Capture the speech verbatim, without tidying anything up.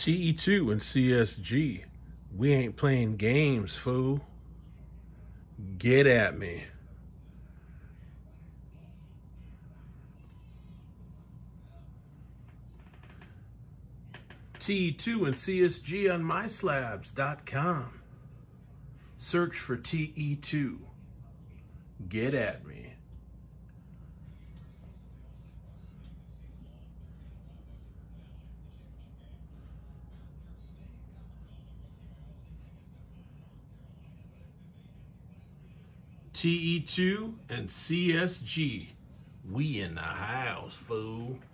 T E two and C S G. We ain't playing games, fool. Get at me. T E two and C S G on my slabs dot com. Search for T E two. Get at me. T E two and C S G. We in the house, fool.